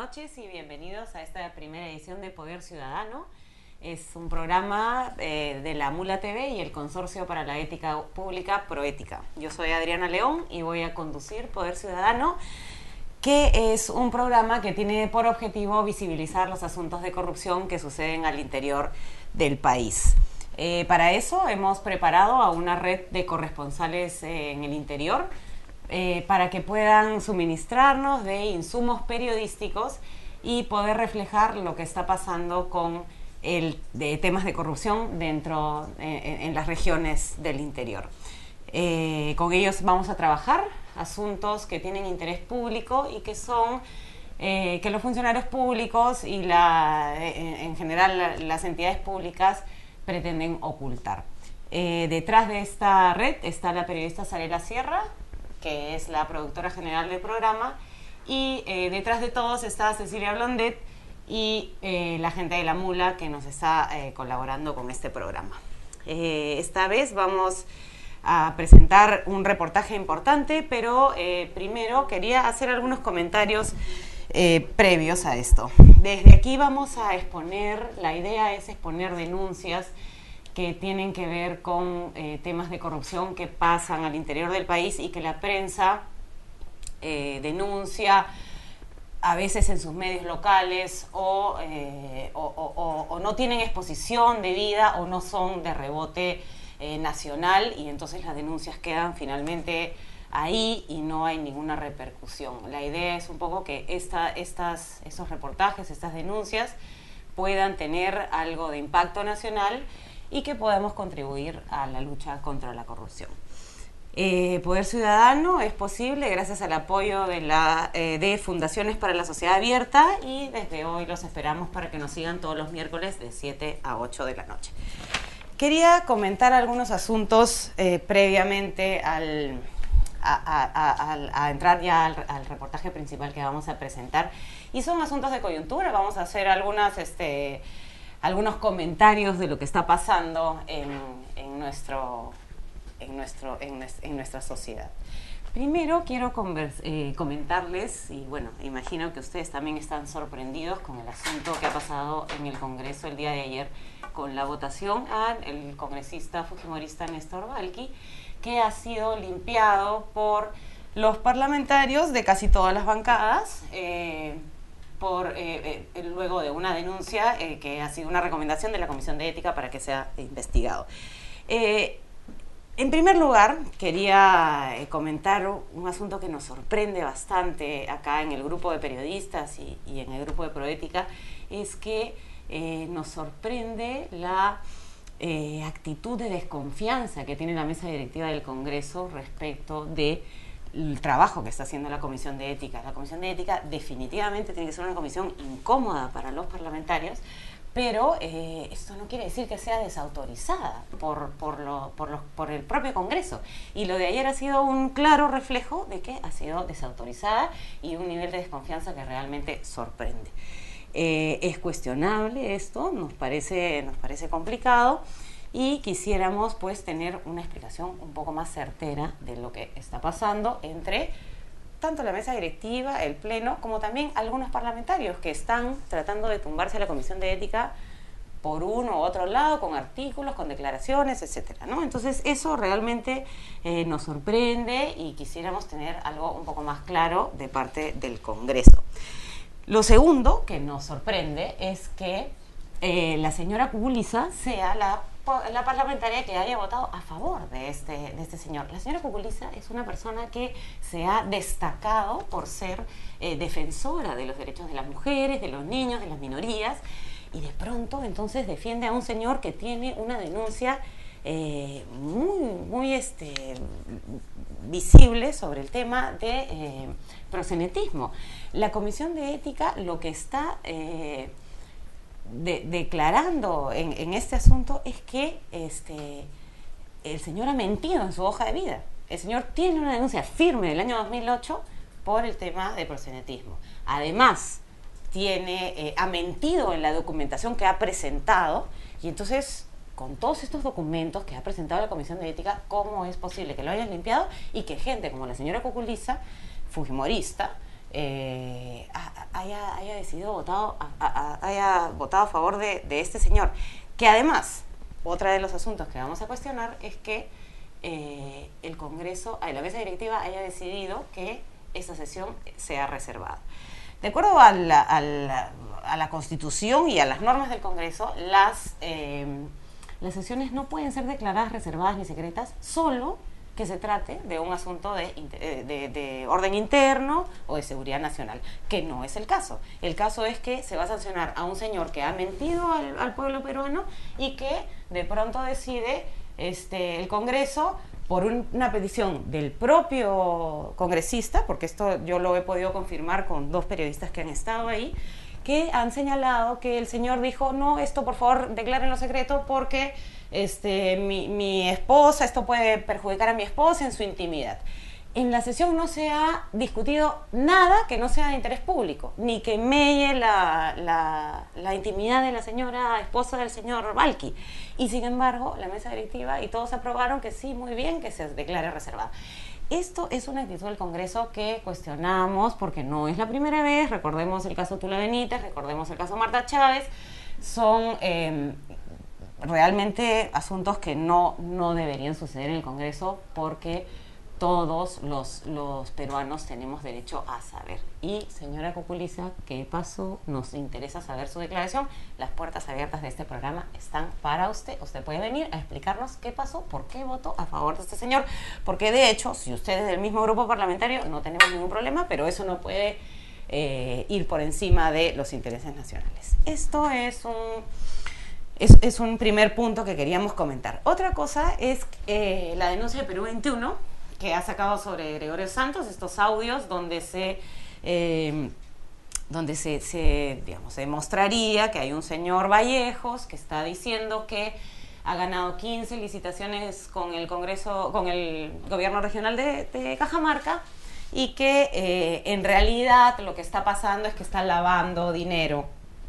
noches y bienvenidos a esta primera edición de Poder Ciudadano. Es un programa de la Mula TV y el Consorcio para la Ética Pública Proética. Yo soy Adriana León y voy a conducir Poder Ciudadano, que es un programa que tiene por objetivo visibilizar los asuntos de corrupción que suceden al interior del país. Para eso hemos preparado a una red de corresponsales en el interior, para que puedan suministrarnos de insumos periodísticos y poder reflejar lo que está pasando con de temas de corrupción dentro en las regiones del interior. Con ellos vamos a trabajar asuntos que tienen interés público y que son que los funcionarios públicos y en general las entidades públicas pretenden ocultar. Detrás de esta red está la periodista Sarela Sierra, que es la productora general del programa, y detrás de todos está Cecilia Blondet y la gente de la Mula que nos está colaborando con este programa. Esta vez vamos a presentar un reportaje importante, pero primero quería hacer algunos comentarios previos a esto. Desde aquí vamos a exponer, la idea es exponer denuncias que tienen que ver con temas de corrupción que pasan al interior del país y que la prensa denuncia a veces en sus medios locales o no tienen exposición debida o no son de rebote nacional, y entonces las denuncias quedan finalmente ahí y no hay ninguna repercusión. La idea es un poco que esos reportajes, estas denuncias puedan tener algo de impacto nacional y que podamos contribuir a la lucha contra la corrupción. Poder Ciudadano es posible gracias al apoyo de Fundaciones para la Sociedad Abierta, y desde hoy los esperamos para que nos sigan todos los miércoles de 7 a 8 de la noche. Quería comentar algunos asuntos previamente a entrar ya al reportaje principal que vamos a presentar, y son asuntos de coyuntura. Vamos a hacer algunos comentarios de lo que está pasando en nuestra sociedad. Primero quiero comentarles, y bueno, imagino que ustedes también están sorprendidos con el asunto que ha pasado en el Congreso el día de ayer con la votación al congresista fujimorista Néstor Valqui, que ha sido limpiado por los parlamentarios de casi todas las bancadas, luego de una denuncia que ha sido una recomendación de la Comisión de Ética para que sea investigado. En primer lugar, quería comentar un asunto que nos sorprende bastante acá en el grupo de periodistas y en el grupo de Proética, es que nos sorprende la actitud de desconfianza que tiene la mesa directiva del Congreso respecto de el trabajo que está haciendo la Comisión de Ética. La Comisión de Ética definitivamente tiene que ser una comisión incómoda para los parlamentarios, pero esto no quiere decir que sea desautorizada por el propio Congreso. Y lo de ayer ha sido un claro reflejo de que ha sido desautorizada y un nivel de desconfianza que realmente sorprende. Es cuestionable esto, nos parece complicado, y quisiéramos pues tener una explicación un poco más certera de lo que está pasando entre tanto la mesa directiva, el pleno, como también algunos parlamentarios que están tratando de tumbarse a la Comisión de Ética por uno u otro lado, con artículos, con declaraciones, etcétera, ¿no? Entonces eso realmente nos sorprende y quisiéramos tener algo un poco más claro de parte del Congreso. Lo segundo que nos sorprende es que la señora Cuculiza sea la parlamentaria que haya votado a favor de este señor. La señora Cuculiza es una persona que se ha destacado por ser defensora de los derechos de las mujeres, de los niños, de las minorías, y de pronto entonces defiende a un señor que tiene una denuncia muy visible sobre el tema de proxenetismo. La Comisión de Ética lo que está declarando en este asunto es que el señor ha mentido en su hoja de vida. El señor tiene una denuncia firme del año 2008 por el tema de proxenetismo. Además, ha mentido en la documentación que ha presentado, y entonces, con todos estos documentos que ha presentado la Comisión de Ética, ¿cómo es posible que lo hayan limpiado y que gente como la señora Cuculiza, fujimorista, haya decidido haya votado a favor de este señor. Que además, otro de los asuntos que vamos a cuestionar es que el Congreso, la mesa directiva haya decidido que esa sesión sea reservada. De acuerdo a la Constitución y a las normas del Congreso, las sesiones no pueden ser declaradas reservadas ni secretas, solo que se trate de un asunto de orden interno o de seguridad nacional, que no es el caso. El caso es que se va a sancionar a un señor que ha mentido al pueblo peruano y que de pronto decide el Congreso, por una petición del propio congresista, porque esto yo lo he podido confirmar con 2 periodistas que han estado ahí, que han señalado que el señor dijo, no, esto por favor declárenlo secreto porque mi esposa, esto puede perjudicar a mi esposa en su intimidad. En la sesión no se ha discutido nada que no sea de interés público, ni que melle la intimidad de la señora esposa del señor Balqui. Y sin embargo, la mesa directiva y todos aprobaron que sí, muy bien, que se declare reservada. Esto es una actitud del Congreso que cuestionamos porque no es la primera vez. Recordemos el caso Tula Benítez, recordemos el caso Marta Chávez. Son realmente asuntos que no deberían suceder en el Congreso porque todos los peruanos tenemos derecho a saber. Y señora Cuculiza, ¿qué pasó? Nos interesa saber su declaración. Las puertas abiertas de este programa están para usted. Usted puede venir a explicarnos qué pasó, por qué votó a favor de este señor. Porque de hecho, si usted es del mismo grupo parlamentario, no tenemos ningún problema, pero eso no puede ir por encima de los intereses nacionales. Esto es un primer punto que queríamos comentar. Otra cosa es la denuncia de Perú 21, que ha sacado sobre Gregorio Santos, estos audios donde se demostraría que hay un señor Vallejos que está diciendo que ha ganado 15 licitaciones con el Congreso, con el gobierno regional de Cajamarca, y que en realidad lo que está pasando es que está lavando dinero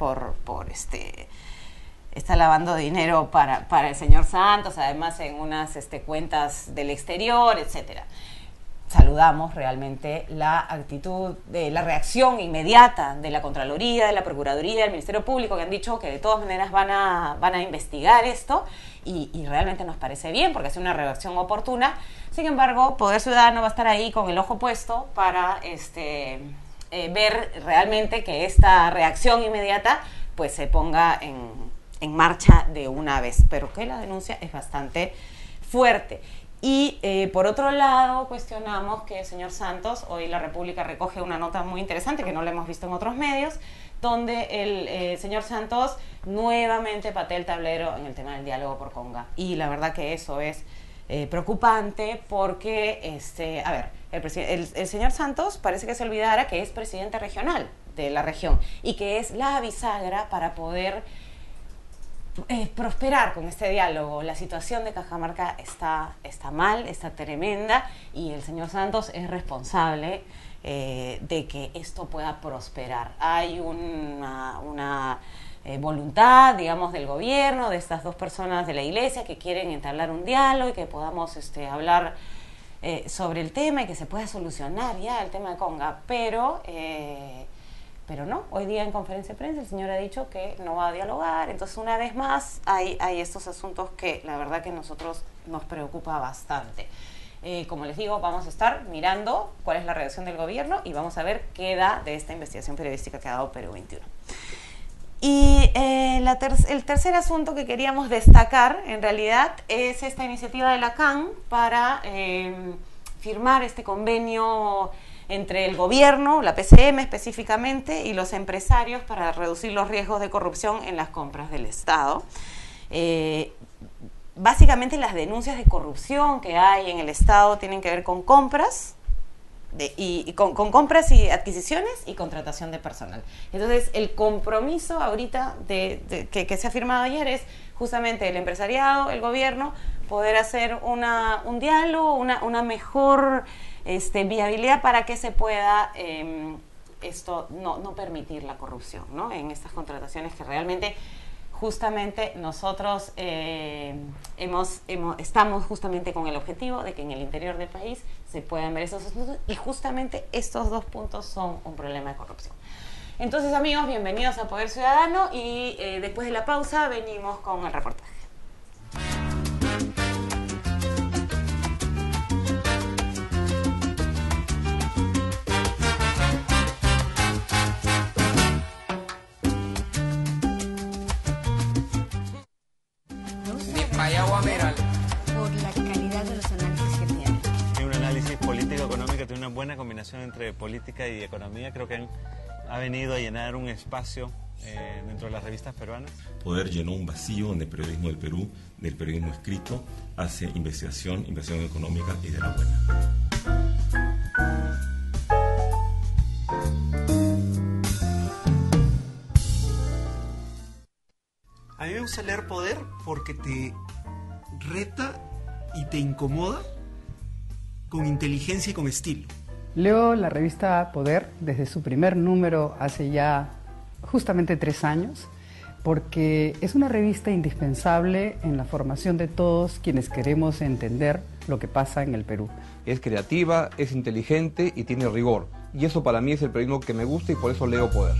está lavando dinero para el señor Santos, además en unas cuentas del exterior, etcétera. Saludamos realmente la actitud, la reacción inmediata de la Contraloría, de la Procuraduría, del Ministerio Público, que han dicho que de todas maneras van a investigar esto, y realmente nos parece bien porque es una reacción oportuna. Sin embargo, Poder Ciudadano va a estar ahí con el ojo puesto para ver realmente que esta reacción inmediata pues se ponga en marcha de una vez, pero que la denuncia es bastante fuerte. Y por otro lado, cuestionamos que el señor Santos, hoy La República recoge una nota muy interesante que no la hemos visto en otros medios, donde el señor Santos nuevamente patea el tablero en el tema del diálogo por Conga. Y la verdad que eso es preocupante porque, el señor Santos parece que se olvidara que es presidente regional de la región y que es la bisagra para poder prosperar con este diálogo. La situación de Cajamarca está mal, está tremenda, y el señor Santos es responsable de que esto pueda prosperar. Hay una voluntad, digamos, del gobierno, de estas 2 personas de la iglesia que quieren entablar un diálogo y que podamos hablar sobre el tema y que se pueda solucionar ya el tema de Conga, pero no, hoy día en conferencia de prensa el señor ha dicho que no va a dialogar. Entonces, una vez más, hay estos asuntos que la verdad que a nosotros nos preocupa bastante. Como les digo, vamos a estar mirando cuál es la reacción del gobierno y vamos a ver qué da de esta investigación periodística que ha dado Perú 21. Y el tercer asunto que queríamos destacar, en realidad, es esta iniciativa de la CAN para firmar este convenio entre el gobierno, la PCM específicamente, y los empresarios para reducir los riesgos de corrupción en las compras del Estado. Básicamente las denuncias de corrupción que hay en el Estado tienen que ver con compras, con compras y adquisiciones y contratación de personal. Entonces, el compromiso ahorita que se ha firmado ayer es justamente el empresariado, el gobierno, poder hacer un diálogo, una mejor viabilidad para que se pueda no permitir la corrupción, ¿no?, en estas contrataciones que realmente justamente nosotros estamos justamente con el objetivo de que en el interior del país se puedan ver esos asuntos, y justamente estos dos puntos son un problema de corrupción. Entonces, amigos, bienvenidos a Poder Ciudadano, y después de la pausa venimos con el reportaje. Por la calidad de los análisis que tiene. Tiene un análisis político-económico, tiene una buena combinación entre política y economía. Creo que ha venido a llenar un espacio dentro de las revistas peruanas. Poder llenó un vacío en el periodismo del Perú, del periodismo escrito, hace investigación económica y de la buena. A mí me gusta leer Poder porque te reta y te incomoda con inteligencia y con estilo. Leo la revista Poder desde su primer número hace ya justamente 3 años, porque es una revista indispensable en la formación de todos quienes queremos entender lo que pasa en el Perú. Es creativa, es inteligente y tiene rigor. Y eso para mí es el periodismo que me gusta, y por eso leo Poder.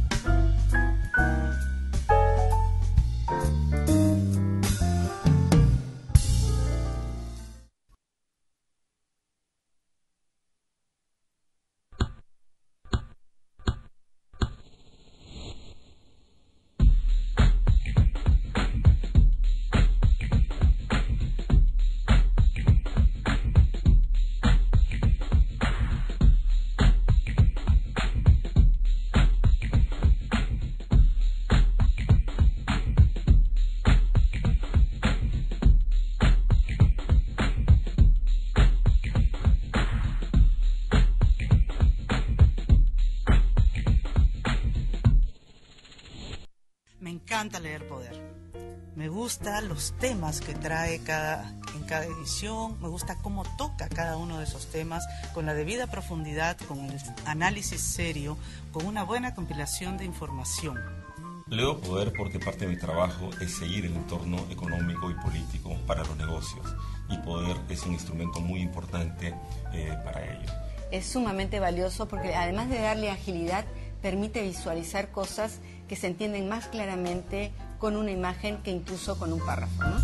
Me encanta leer Poder. Me gustan los temas que trae en cada edición, me gusta cómo toca cada uno de esos temas con la debida profundidad, con el análisis serio, con una buena compilación de información. Leo Poder porque parte de mi trabajo es seguir el entorno económico y político para los negocios, y Poder es un instrumento muy importante para ello. Es sumamente valioso porque además de darle agilidad, permite visualizar cosas que se entienden más claramente con una imagen que incluso con un párrafo, ¿no?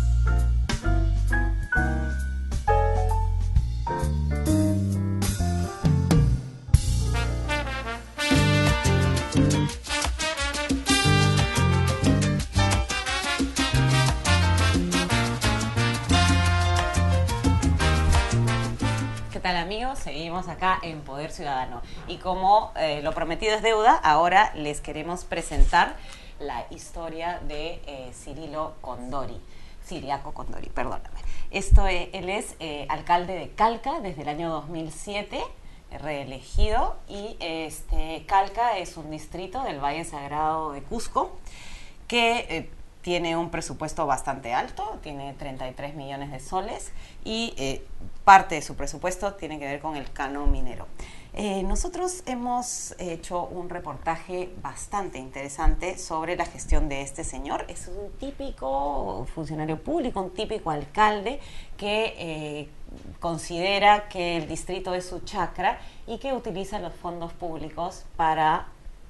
¿Qué tal, amigos? Seguimos acá en Poder Ciudadano, y como lo prometido es deuda, ahora les queremos presentar la historia de Ciriaco Condori, perdóname. Él es alcalde de Calca desde el año 2007, reelegido, y Calca es un distrito del Valle Sagrado de Cusco que tiene un presupuesto bastante alto, tiene 33 millones de soles, y parte de su presupuesto tiene que ver con el canon minero. Nosotros hemos hecho un reportaje bastante interesante sobre la gestión de este señor. Es un típico funcionario público, un típico alcalde que considera que el distrito es su chacra y que utiliza los fondos públicos para,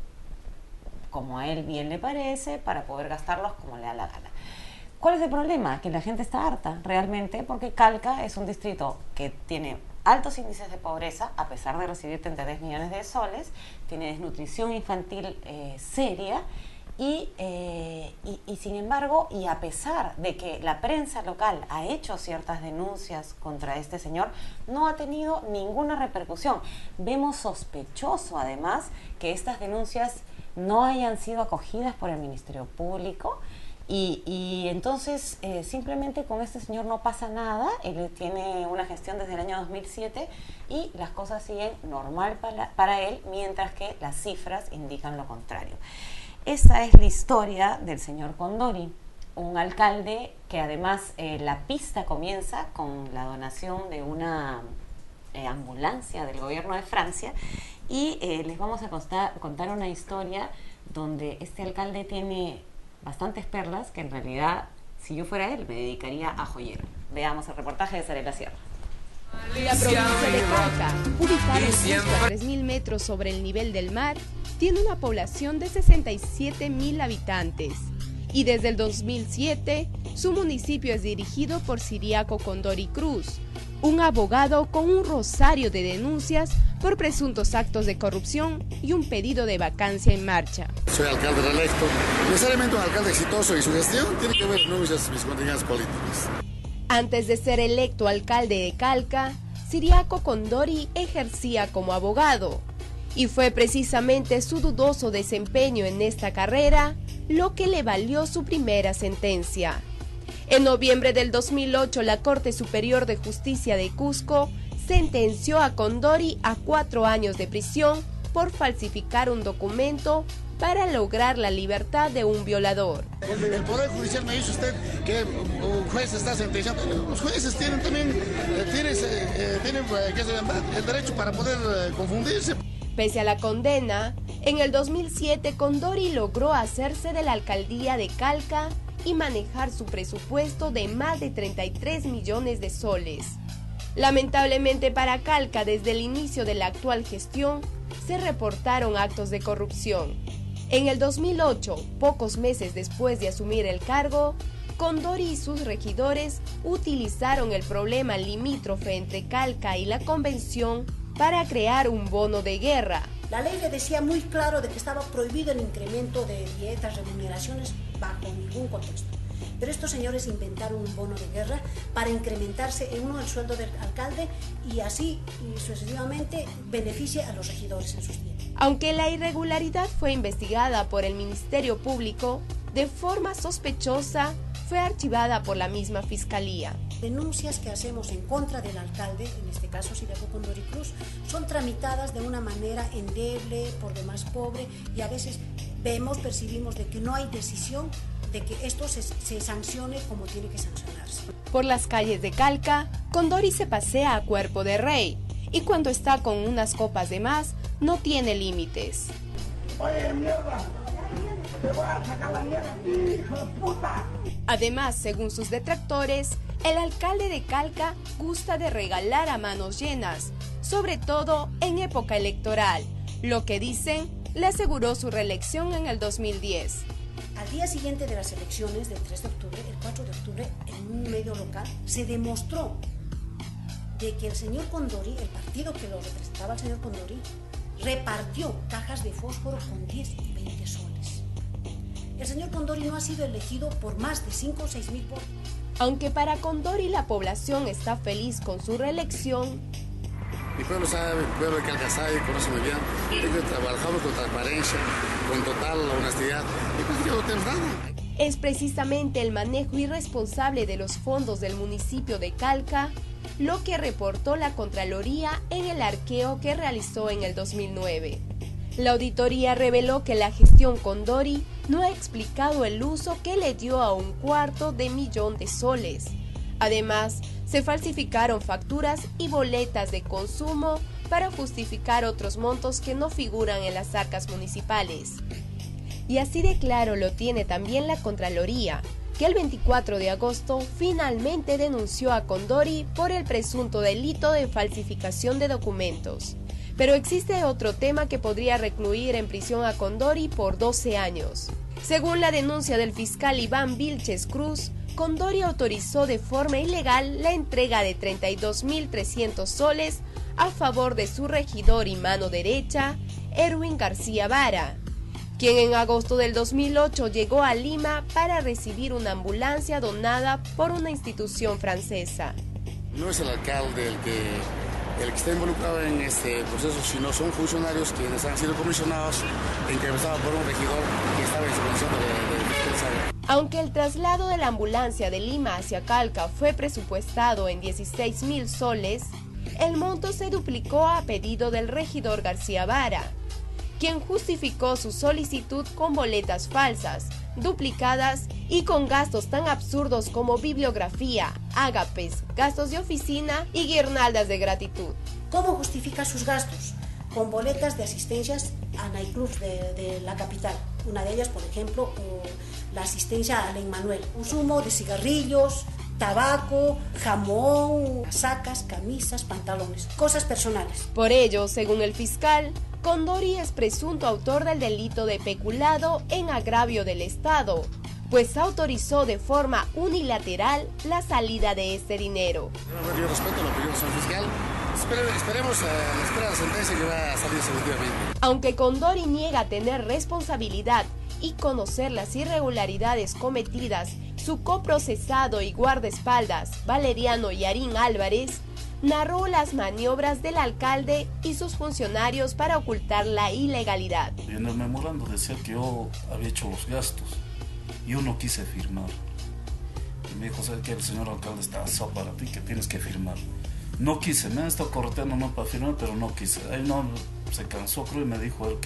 como a él bien le parece, para poder gastarlos como le da la gana. ¿Cuál es el problema? Que la gente está harta realmente, porque Calca es un distrito que tiene altos índices de pobreza, a pesar de recibir 33 millones de soles, tiene desnutrición infantil seria, y sin embargo, y a pesar de que la prensa local ha hecho ciertas denuncias contra este señor, no ha tenido ninguna repercusión. Vemos sospechoso, además, que estas denuncias no hayan sido acogidas por el Ministerio Público, y entonces simplemente con este señor no pasa nada. Él tiene una gestión desde el año 2007 y las cosas siguen normal para él, mientras que las cifras indican lo contrario. Esta es la historia del señor Condori, un alcalde que además la pista comienza con la donación de una ambulancia del gobierno de Francia, y les vamos a contar una historia donde este alcalde tiene bastantes perlas que en realidad, si yo fuera él, me dedicaría a joyero. Veamos el reportaje de Sarela Sierra. La provincia de Calca, ubicada justo a 3.000 metros sobre el nivel del mar, tiene una población de 67.000 habitantes. Y desde el 2007, su municipio es dirigido por Ciriaco Condori Cruz, un abogado con un rosario de denuncias por presuntos actos de corrupción y un pedido de vacancia en marcha. Soy alcalde reelecto. Necesariamente un alcalde exitoso y su gestión tiene que ver renuncias mis contingencias políticas. Antes de ser electo alcalde de Calca, Ciriaco Condori ejercía como abogado. Y fue precisamente su dudoso desempeño en esta carrera lo que le valió su primera sentencia. En noviembre del 2008, la Corte Superior de Justicia de Cusco sentenció a Condori a 4 años de prisión por falsificar un documento para lograr la libertad de un violador. El Poder Judicial me dice usted que un juez está sentenciando. Los jueces tienen también el derecho para poder confundirse. Pese a la condena, en el 2007 Condori logró hacerse de la alcaldía de Calca y manejar su presupuesto de más de 33 millones de soles. Lamentablemente para Calca, desde el inicio de la actual gestión, se reportaron actos de corrupción. En el 2008, pocos meses después de asumir el cargo, Condori y sus regidores utilizaron el problema limítrofe entre Calca y la Convención para crear un bono de guerra. La ley le decía muy claro de que estaba prohibido el incremento de dietas, remuneraciones, bajo ningún contexto. Pero estos señores inventaron un bono de guerra para incrementarse en uno el sueldo del alcalde y así y sucesivamente beneficie a los regidores en sus dietas. Aunque la irregularidad fue investigada por el Ministerio Público, de forma sospechosa fue archivada por la misma Fiscalía. Denuncias que hacemos en contra del alcalde, en este caso Ciriaco Condori Cruz, son tramitadas de una manera endeble, por demás pobre, y a veces percibimos de que no hay decisión de que esto se sancione como tiene que sancionarse. Por las calles de Calca, Condori se pasea a cuerpo de rey, y cuando está con unas copas de más, no tiene límites. ¡Oye, mierda! ¡Te voy a sacar la mierda, hijo de puta! Además, según sus detractores, el alcalde de Calca gusta de regalar a manos llenas, sobre todo en época electoral, lo que dicen le aseguró su reelección en el 2010. Al día siguiente de las elecciones del 3 de octubre, el 4 de octubre, en un medio local, se demostró de que el señor Condori, el partido que lo representaba al señor Condori, repartió cajas de fósforo con 10 y 20 soles. El señor Condori no ha sido elegido por más de 5 o 6 mil votos. Aunque para Condori la población está feliz con su reelección, Mi pueblo sabe, mi pueblo de Calca sabe, conoce muy bien. Trabajamos con transparencia, con total honestidad. Y pues yo no tenemos nada. Es precisamente el manejo irresponsable de los fondos del municipio de Calca lo que reportó la Contraloría en el arqueo que realizó en el 2009. La auditoría reveló que la gestión Condori no ha explicado el uso que le dio a $250,000 de soles. Además, se falsificaron facturas y boletas de consumo para justificar otros montos que no figuran en las arcas municipales. Y así de claro lo tiene también la Contraloría, que el 24 de agosto finalmente denunció a Condori por el presunto delito de falsificación de documentos. Pero existe otro tema que podría recluir en prisión a Condori por 12 años. Según la denuncia del fiscal Iván Vilches Cruz, Condori autorizó de forma ilegal la entrega de 32.300 soles a favor de su regidor y mano derecha, Erwin García Vara, quien en agosto del 2008 llegó a Lima para recibir una ambulancia donada por una institución francesa. No es el alcalde el que está involucrado en este proceso, sino son funcionarios quienes han sido comisionados, encabezados por un regidor que estaba en su condición de fiscal. Aunque el traslado de la ambulancia de Lima hacia Calca fue presupuestado en 16,000 soles, el monto se duplicó a pedido del regidor García Vara, quien justificó su solicitud con boletas falsas, duplicadas y con gastos tan absurdos como bibliografía, ágapes, gastos de oficina y guirnaldas de gratitud. ¿Cómo justifica sus gastos? Con boletas de asistencias a nightclubs de la capital. Una de ellas, por ejemplo, la asistencia al Emmanuel, consumo de cigarrillos, tabaco, jamón, sacas, camisas, pantalones, cosas personales. Por ello, según el fiscal, Condori es presunto autor del delito de peculado en agravio del Estado, pues autorizó de forma unilateral la salida de este dinero. Yo respeto la opinión del fiscal. Esperemos la sentencia que va a salir definitivamente. Aunque Condori niega tener responsabilidad y conocer las irregularidades cometidas, su coprocesado y guardaespaldas, Valeriano Yarín Álvarez, narró las maniobras del alcalde y sus funcionarios para ocultar la ilegalidad. En el memorando decía que yo había hecho los gastos. Yo no quise firmar. Y me dijo, ¿sabes qué? El señor alcalde está asado para ti, que tienes que firmar. No quise, me han estado correteando no para firmar, pero no quise. Ahí no, se cansó, creo, y me dijo él que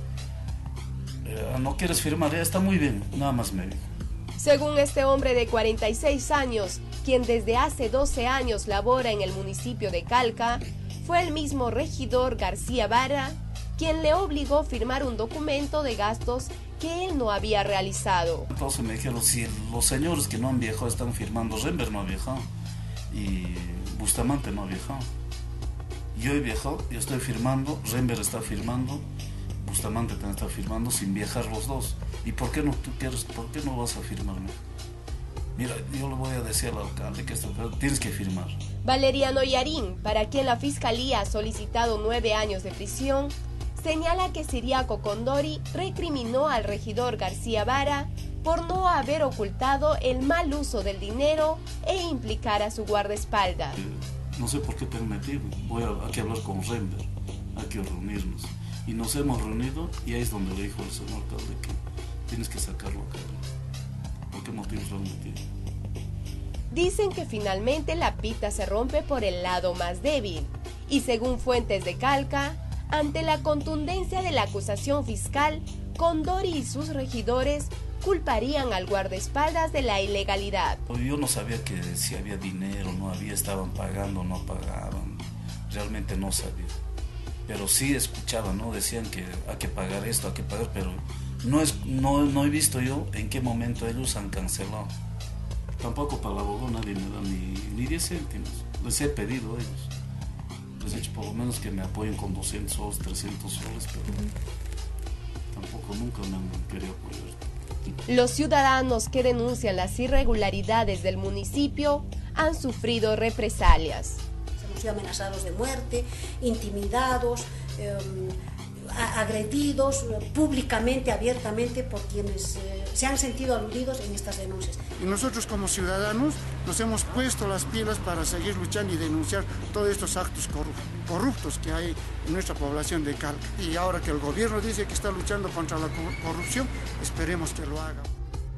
no quieres firmar, ya está muy bien, nada más me dijo. Según este hombre de 46 años, quien desde hace 12 años labora en el municipio de Calca, fue el mismo regidor García Vara quien le obligó a firmar un documento de gastos que él no había realizado. Entonces me dijeron, si los señores que no han viajado están firmando, Rember no ha viajado y Bustamante no ha viajado. Yo he viajado, yo estoy firmando, Rember está firmando, Bustamante también está firmando sin viajar los dos. ¿Y por qué no tú quieres, por qué no vas a firmarme? Mira, yo le voy a decir al alcalde que esto tienes que firmar. Valeriano Yarín, para quien la fiscalía ha solicitado 9 años de prisión, señala que Ciriaco Condori recriminó al regidor García Vara por no haber ocultado el mal uso del dinero e implicar a su guardaespaldas. No sé por qué te han metido, hay que hablar con Rember, hay que reunirnos. Y nos hemos reunido y ahí es donde le dijo el señor alcalde que tienes que sacarlo acá. ¿Por qué motivos lo han metido? Dicen que finalmente la pita se rompe por el lado más débil y según fuentes de Calca, ante la contundencia de la acusación fiscal, Condori y sus regidores culparían al guardaespaldas de la ilegalidad. Yo no sabía que si había dinero, no había, estaban pagando, no pagaban, realmente no sabía. Pero sí escuchaba, ¿no? Decían que hay que pagar esto, hay que pagar, pero no he visto yo en qué momento ellos han cancelado. Tampoco para la abogado nadie me da ni 10 céntimos, les he pedido a ellos. Les he dicho por lo menos que me apoyen con 200 soles, 300 soles, pero tampoco nunca me han querido apoyar. Los ciudadanos que denuncian las irregularidades del municipio han sufrido represalias. Hemos sido amenazados de muerte, intimidados, agredidos públicamente, abiertamente por quienes se han sentido aludidos en estas denuncias. Y nosotros como ciudadanos nos hemos puesto las pilas para seguir luchando y denunciar todos estos actos corruptos que hay en nuestra población de Calca. Y ahora que el gobierno dice que está luchando contra la corrupción, esperemos que lo haga.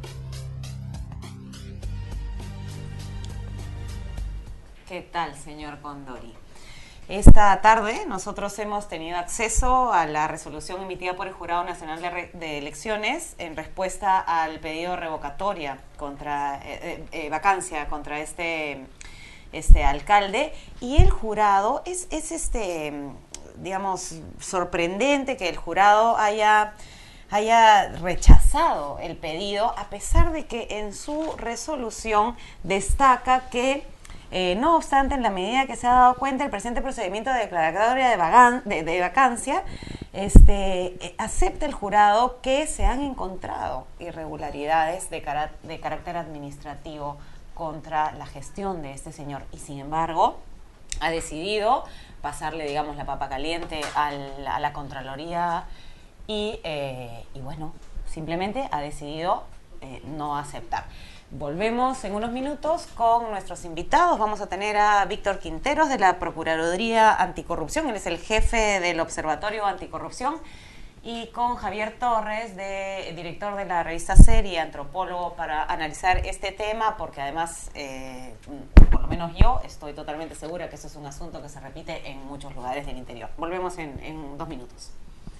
¿Qué tal, señor Condori? Esta tarde nosotros hemos tenido acceso a la resolución emitida por el Jurado Nacional de Elecciones en respuesta al pedido de revocatoria contra vacancia contra este alcalde, y el jurado es digamos, sorprendente que el jurado haya rechazado el pedido, a pesar de que en su resolución destaca que no obstante, en la medida que se ha dado cuenta el presente procedimiento de declaratoria de vacancia, acepta el jurado que se han encontrado irregularidades de carácter administrativo contra la gestión de este señor, y sin embargo ha decidido pasarle, digamos, la papa caliente a la Contraloría y bueno, simplemente ha decidido no aceptar. Volvemos en unos minutos con nuestros invitados. Vamos a tener a Víctor Quinteros de la Procuraduría Anticorrupción, él es el jefe del Observatorio Anticorrupción, y con Javier Torres, director de la revista Serie, antropólogo, para analizar este tema, porque además, por lo menos yo estoy totalmente segura que eso es un asunto que se repite en muchos lugares del interior. Volvemos en 2 minutos.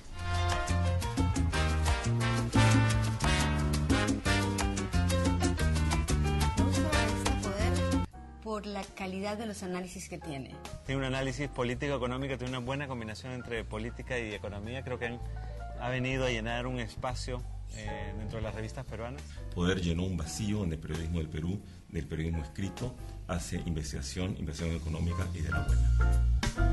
Por la calidad de los análisis que tiene. Tiene un análisis político-económico, tiene una buena combinación entre política y economía. Creo que ha venido a llenar un espacio dentro de las revistas peruanas. Poder llenó un vacío en el periodismo del Perú, del periodismo escrito, hace investigación económica y de la buena.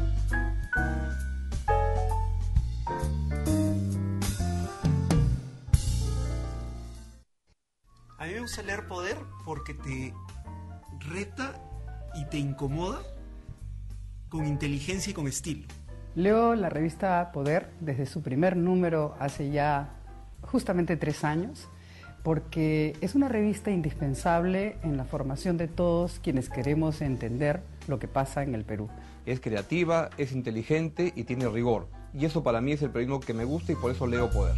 A mí me gusta leer Poder porque te reta y te incomoda con inteligencia y con estilo. Leo la revista Poder desde su primer número hace ya justamente 3 años, porque es una revista indispensable en la formación de todos quienes queremos entender lo que pasa en el Perú. Es creativa, es inteligente y tiene rigor. Y eso para mí es el periodismo que me gusta y por eso leo Poder.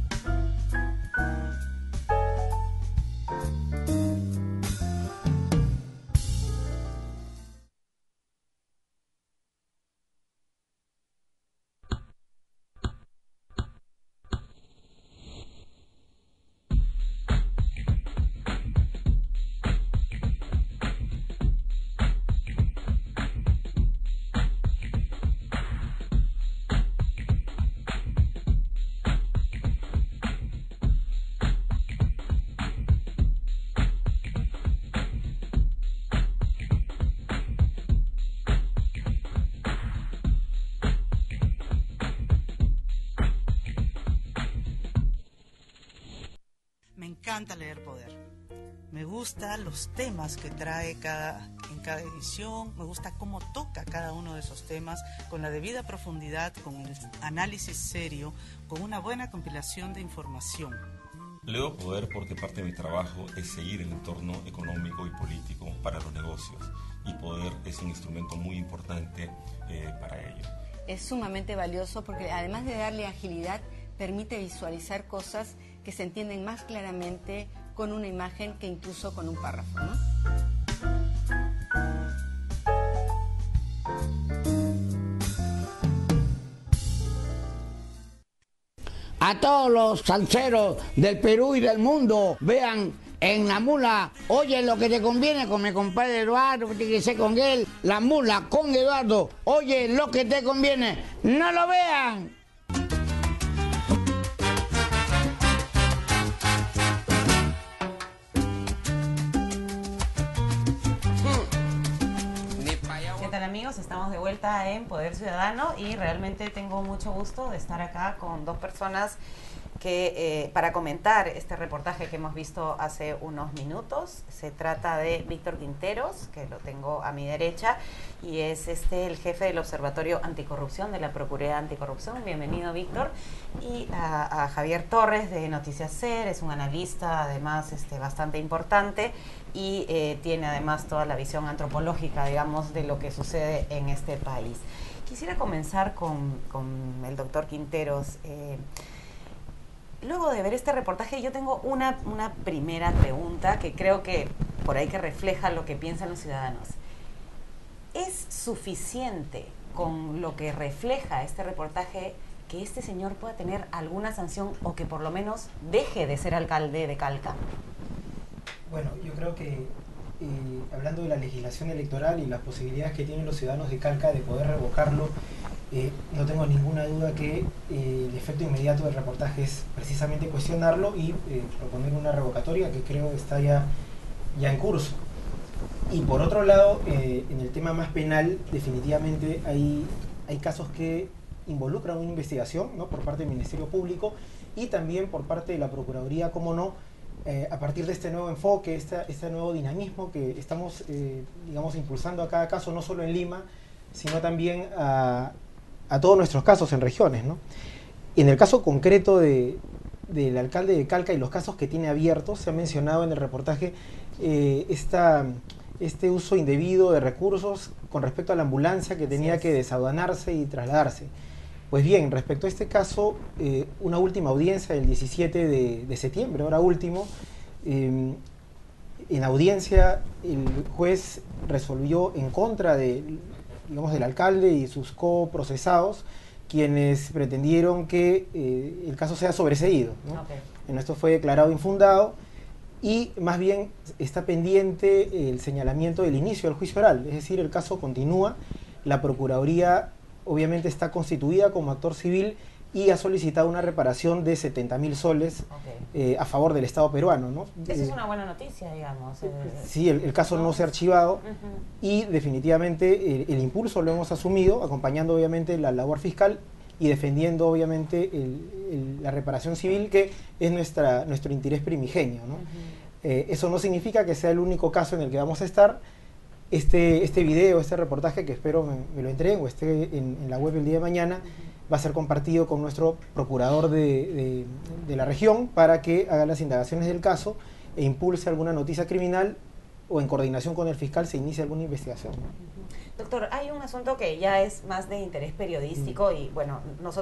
Me encanta leer Poder. Me gustan los temas que trae en cada edición, me gusta cómo toca cada uno de esos temas con la debida profundidad, con el análisis serio, con una buena compilación de información. Leo Poder porque parte de mi trabajo es seguir el entorno económico y político para los negocios, y Poder es un instrumento muy importante para ello. Es sumamente valioso porque además de darle agilidad, permite visualizar cosas que se entienden más claramente con una imagen que incluso con un párrafo, ¿no? A todos los salseros del Perú y del mundo, vean en La Mula, oye lo que te conviene con mi compadre Eduardo, que tiene que ser con él, La Mula con Eduardo, oye lo que te conviene, no lo vean. Amigos, estamos de vuelta en Poder Ciudadano y realmente tengo mucho gusto de estar acá con 2 personas que para comentar este reportaje que hemos visto hace unos minutos. Se trata de Víctor Quinteros, que lo tengo a mi derecha, y es el jefe del Observatorio Anticorrupción de la Procuraduría Anticorrupción. Bienvenido, Víctor. Y a Javier Torres de Noticias SER, es un analista además bastante importante y tiene además toda la visión antropológica, digamos, de lo que sucede en este país. Quisiera comenzar con el doctor Quinteros. Luego de ver este reportaje, yo tengo una primera pregunta que creo que por ahí que refleja lo que piensan los ciudadanos. ¿Es suficiente con lo que refleja este reportaje que este señor pueda tener alguna sanción o que por lo menos deje de ser alcalde de Calca? Bueno, yo creo que hablando de la legislación electoral y las posibilidades que tienen los ciudadanos de Calca de poder revocarlo, no tengo ninguna duda que el efecto inmediato del reportaje es precisamente cuestionarlo y proponer una revocatoria que creo está ya en curso. Y por otro lado, en el tema más penal, definitivamente hay casos que involucran una investigación, ¿no?, por parte del Ministerio Público y también por parte de la Procuraduría, como no, a partir de este nuevo enfoque, este nuevo dinamismo que estamos, digamos, impulsando a cada caso, no solo en Lima, sino también a todos nuestros casos en regiones, ¿no? En el caso concreto del alcalde de Calca y los casos que tiene abiertos, se ha mencionado en el reportaje este uso indebido de recursos con respecto a la ambulancia que tenía que desaduanarse y trasladarse. Pues bien, respecto a este caso, una última audiencia del 17 de septiembre, ahora último, en audiencia el juez resolvió en contra del alcalde y sus coprocesados, quienes pretendieron que el caso sea sobreseído, ¿no? Okay. Esto fue declarado infundado y más bien está pendiente el señalamiento del inicio del juicio oral, es decir, el caso continúa, la Procuraduría obviamente está constituida como actor civil y ha solicitado una reparación de 70.000 soles a favor del Estado peruano, ¿no? Esa es una buena noticia, digamos. Sí, el caso no se ha archivado y definitivamente el impulso lo hemos asumido, acompañando obviamente la labor fiscal y defendiendo obviamente la reparación civil, que es nuestro interés primigenio, ¿no? Eso no significa que sea el único caso en el que vamos a estar. Este video, este reportaje, que espero me lo entreguen o esté en la web el día de mañana, va a ser compartido con nuestro procurador de la región para que haga las indagaciones del caso e impulse alguna noticia criminal, o en coordinación con el fiscal se inicie alguna investigación. Doctor, hay un asunto que ya es más de interés periodístico y bueno,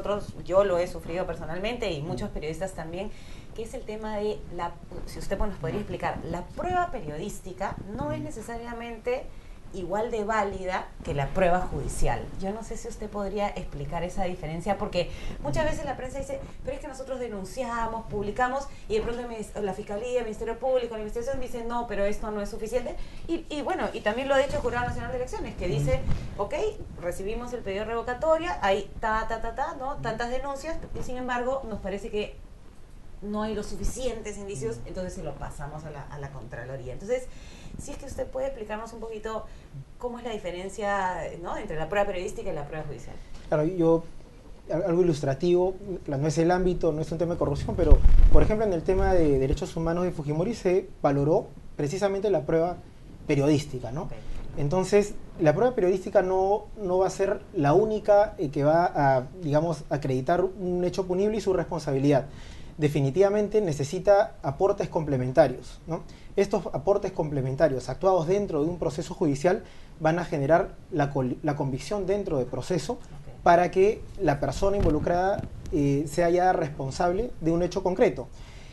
yo lo he sufrido personalmente y muchos periodistas también, que es el tema de si usted nos podría explicar, la prueba periodística no es necesariamente igual de válida que la prueba judicial. Yo no sé si usted podría explicar esa diferencia, porque muchas veces la prensa dice, pero es que nosotros denunciamos, publicamos, y de pronto la Fiscalía, el Ministerio Público, la investigación dice, no, pero esto no es suficiente. Y bueno, y también lo ha dicho el Jurado Nacional de Elecciones, que dice, ok, recibimos el pedido de revocatoria, hay ¿no? Tantas denuncias, y sin embargo nos parece que no hay los suficientes indicios, entonces se lo pasamos a la Contraloría. Entonces, si es que usted puede explicarnos un poquito cómo es la diferencia, ¿no?, entre la prueba periodística y la prueba judicial. Claro, algo ilustrativo, no es el ámbito, no es un tema de corrupción, pero por ejemplo en el tema de derechos humanos de Fujimori se valoró precisamente la prueba periodística, ¿no? Entonces, la prueba periodística no va a ser la única que va a, digamos, acreditar un hecho punible y su responsabilidad. Definitivamente necesita aportes complementarios, ¿no? Estos aportes complementarios actuados dentro de un proceso judicial van a generar la convicción dentro del proceso para que la persona involucrada sea ya responsable de un hecho concreto.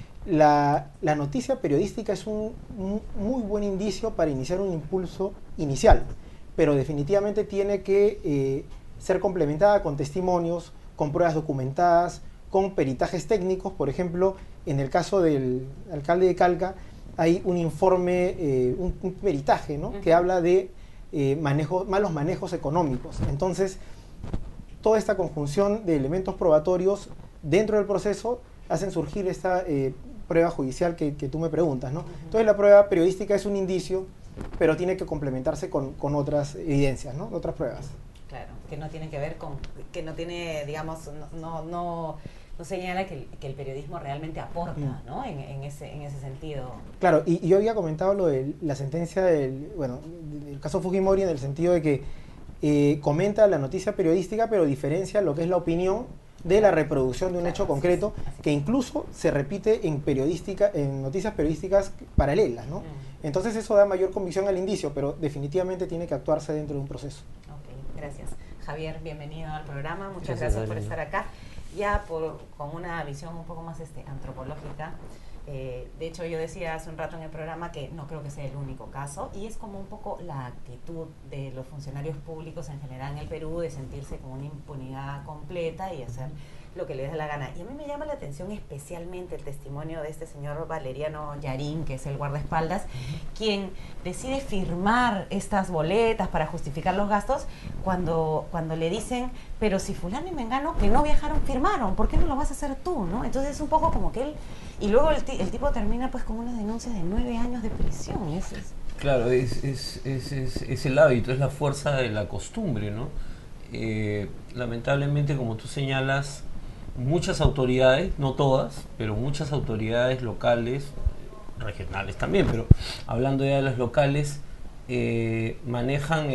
La noticia periodística es un muy buen indicio para iniciar un impulso inicial, pero definitivamente tiene que ser complementada con testimonios, con pruebas documentadas, con peritajes técnicos. Por ejemplo, en el caso del alcalde de Calca hay un informe, un peritaje, ¿no?, que habla de malos manejos económicos. Entonces, toda esta conjunción de elementos probatorios dentro del proceso hacen surgir esta prueba judicial que tú me preguntas, ¿no? Entonces, la prueba periodística es un indicio, pero tiene que complementarse con otras evidencias, ¿no?, otras pruebas. Claro, que no tiene que ver con, que no tiene, digamos, no señala que el periodismo realmente aporta, ¿no?, en ese sentido. Claro, y yo había comentado lo de la sentencia del caso Fujimori, en el sentido de que comenta la noticia periodística, pero diferencia lo que es la opinión de la reproducción de un hecho concreto, que incluso se repite en noticias periodísticas paralelas, ¿no? Entonces eso da mayor convicción al indicio, pero definitivamente tiene que actuarse dentro de un proceso. Ok, gracias. Javier, bienvenido al programa, muchas gracias por estar acá. Ya con una visión un poco más antropológica. De hecho, yo decía hace un rato en el programa que no creo que sea el único caso, y es como un poco la actitud de los funcionarios públicos en general en el Perú de sentirse con una impunidad completa y hacer lo que les da la gana. Y a mí me llama la atención especialmente el testimonio de este señor Valeriano Yarín, que es el guardaespaldas, quien decide firmar estas boletas para justificar los gastos cuando le dicen, pero si fulano y mengano que no viajaron firmaron, ¿por qué no lo vas a hacer tú, no? Entonces es un poco como que él... Y luego el tipo termina pues con una denuncia de 9 años de prisión. Claro, es el hábito, es la fuerza de la costumbre, ¿no? Lamentablemente, como tú señalas, muchas autoridades, no todas, pero muchas autoridades locales, regionales también, pero hablando ya de las locales, manejan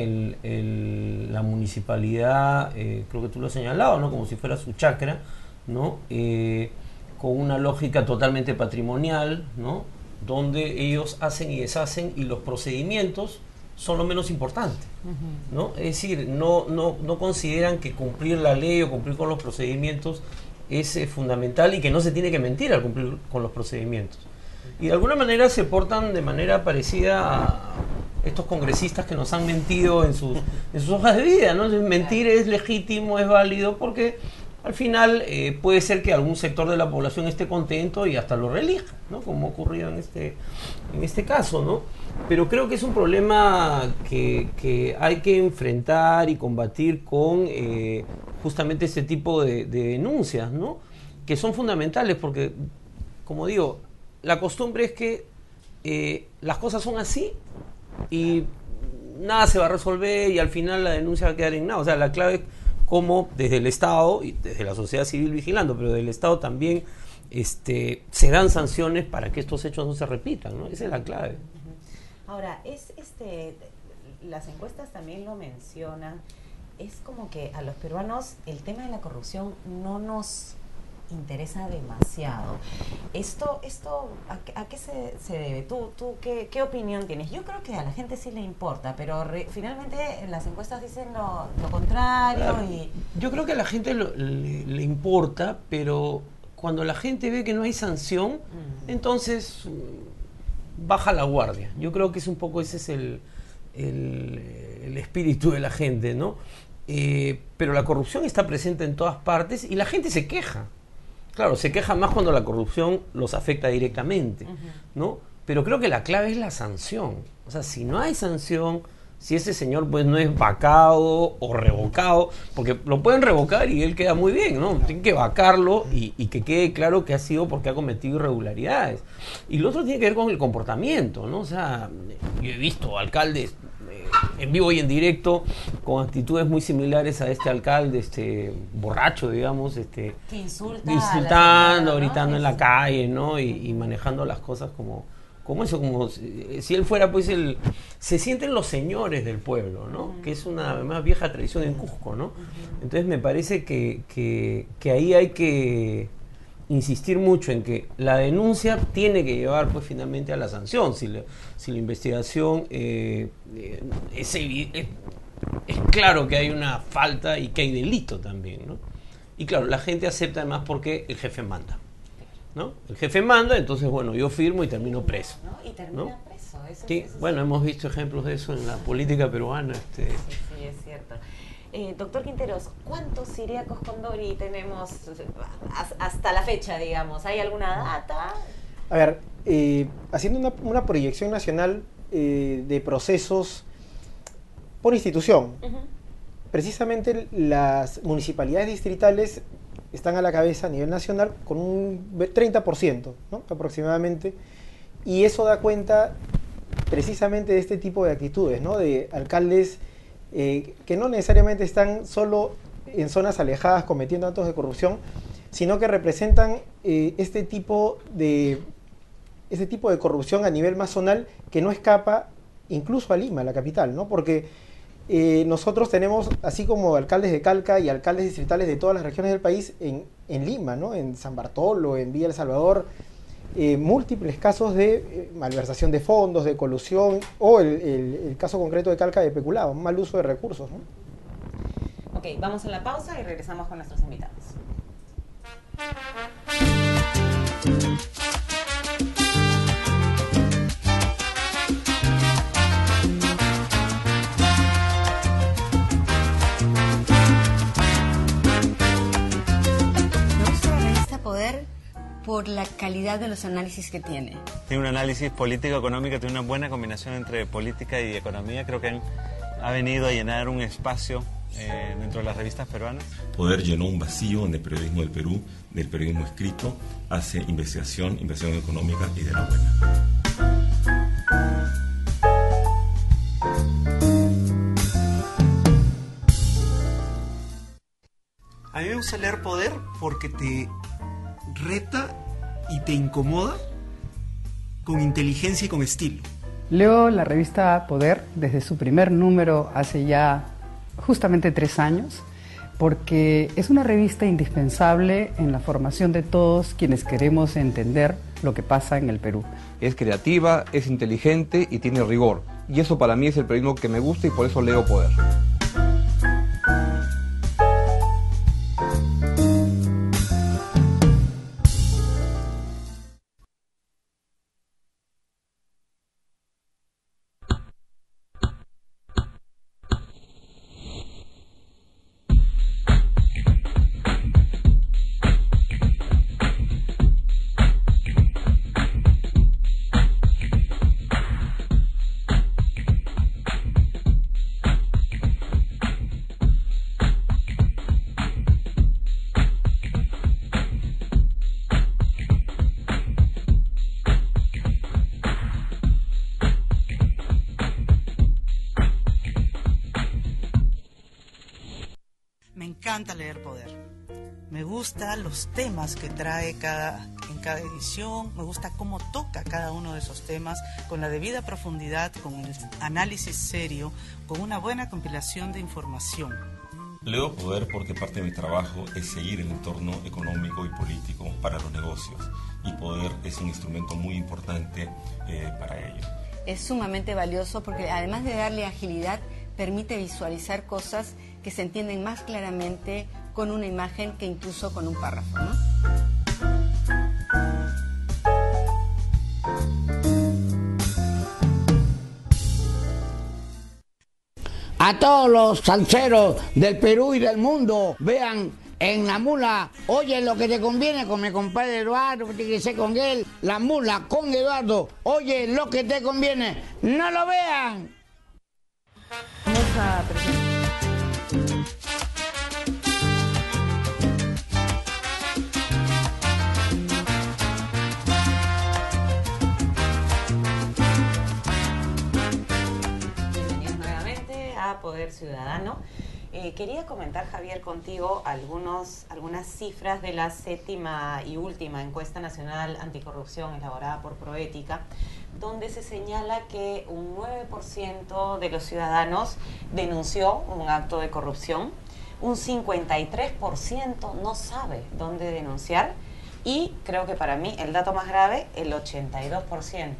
la municipalidad, creo que tú lo has señalado, ¿no?, como si fuera su chacra, ¿no?, con una lógica totalmente patrimonial, ¿no?, donde ellos hacen y deshacen y los procedimientos son lo menos importante, ¿no? Es decir, no consideran que cumplir la ley o cumplir con los procedimientos es fundamental y que no se tiene que mentir al cumplir con los procedimientos. Y de alguna manera se portan de manera parecida a estos congresistas que nos han mentido en sus hojas de vida, ¿no? Mentir es legítimo, es válido, porque al final puede ser que algún sector de la población esté contento y hasta lo reelija, ¿no?, como ha ocurrido en este caso, ¿no? Pero creo que es un problema que hay que enfrentar y combatir con justamente este tipo de denuncias, ¿no? Que son fundamentales porque, como digo, la costumbre es que las cosas son así y nada se va a resolver y al final la denuncia va a quedar en nada. O sea, la clave es cómo desde el Estado y desde la sociedad civil vigilando, pero del Estado también se dan sanciones para que estos hechos no se repitan, ¿no? Esa es la clave. Ahora, las encuestas también lo mencionan, es como que a los peruanos el tema de la corrupción no nos interesa demasiado. ¿Esto a qué se debe? ¿Tú qué opinión tienes? Yo creo que a la gente sí le importa, pero finalmente las encuestas dicen lo contrario. Yo creo que a la gente le importa, pero cuando la gente ve que no hay sanción, entonces baja la guardia. Yo creo que es un poco ese es el espíritu de la gente, ¿no? Pero la corrupción está presente en todas partes y la gente se queja. Claro, se queja más cuando la corrupción los afecta directamente, ¿no? Pero creo que la clave es la sanción. O sea, si no hay sanción, si ese señor pues no es vacado o revocado, porque lo pueden revocar y él queda muy bien, ¿no? Tienen que vacarlo y que quede claro que ha sido porque ha cometido irregularidades. Y lo otro tiene que ver con el comportamiento, ¿no? O sea, yo he visto alcaldes en vivo y en directo con actitudes muy similares a este alcalde, borracho, digamos, que insultando, gritando en la calle, ¿no? Y manejando las cosas como eso, como si él fuera, pues, se sienten los señores del pueblo, ¿no? Que es una más vieja tradición en Cusco, ¿no? Entonces me parece que ahí hay que insistir mucho en que la denuncia tiene que llevar, pues, finalmente a la sanción. Si la investigación es claro que hay una falta y que hay delito también, ¿no? Y claro, la gente acepta además porque el jefe manda, ¿no? El jefe manda, entonces, bueno, yo firmo y termino preso, ¿no? Y termina ¿no? preso. Sí, bueno, hemos visto ejemplos de eso en la política peruana. Sí, es cierto. Doctor Quinteros, ¿cuántos Ciriacos Condori tenemos hasta la fecha, digamos? ¿Hay alguna data? A ver, haciendo una proyección nacional de procesos por institución, precisamente las municipalidades distritales están a la cabeza a nivel nacional con un 30%, ¿no? Aproximadamente, y eso da cuenta precisamente de este tipo de actitudes, ¿no? De alcaldes que no necesariamente están solo en zonas alejadas cometiendo actos de corrupción, sino que representan este tipo de corrupción a nivel más zonal que no escapa incluso a Lima, la capital, ¿no? Porque nosotros tenemos, así como alcaldes de Calca y alcaldes distritales de todas las regiones del país, en Lima, ¿no? En San Bartolo, en Villa El Salvador, múltiples casos de malversación de fondos, de colusión, o el caso concreto de Calca de peculado, mal uso de recursos, ¿no? Ok, vamos a la pausa y regresamos con nuestros invitados. Me gusta la revista Poder por la calidad de los análisis que tiene. Tiene un análisis político-económico, tiene una buena combinación entre política y economía. Creo que ha venido a llenar un espacio dentro de las revistas peruanas. Poder llenó un vacío en el periodismo del Perú, del periodismo escrito, hace investigación económica y de la buena. A mí me gusta leer Poder porque te reta y te incomoda con inteligencia y con estilo. Leo la revista Poder desde su primer número hace ya justamente 3 años, porque es una revista indispensable en la formación de todos quienes queremos entender lo que pasa en el Perú. Es creativa, es inteligente y tiene rigor. Y eso para mí es el periodismo que me gusta y por eso leo Poder. encanta leer Poder. Me gustan los temas que trae en cada edición, me gusta cómo toca cada uno de esos temas con la debida profundidad, con el análisis serio, con una buena compilación de información. Leo Poder porque parte de mi trabajo es seguir el entorno económico y político para los negocios, y Poder es un instrumento muy importante para ello. Es sumamente valioso porque además de darle agilidad, permite visualizar cosas que se entienden más claramente con una imagen que incluso con un párrafo, ¿no? A todos los salseros del Perú y del mundo, vean en La Mula, oye lo que te conviene con mi compadre Eduardo, que sé con él, La Mula con Eduardo, oye lo que te conviene, no lo vean. Vamos a presentar. Poder Ciudadano. Quería comentar, Javier, contigo algunas cifras de la 7ª y última encuesta nacional anticorrupción elaborada por Proética, donde se señala que un 9% de los ciudadanos denunció un acto de corrupción, un 53% no sabe dónde denunciar y creo que para mí el dato más grave, el 82%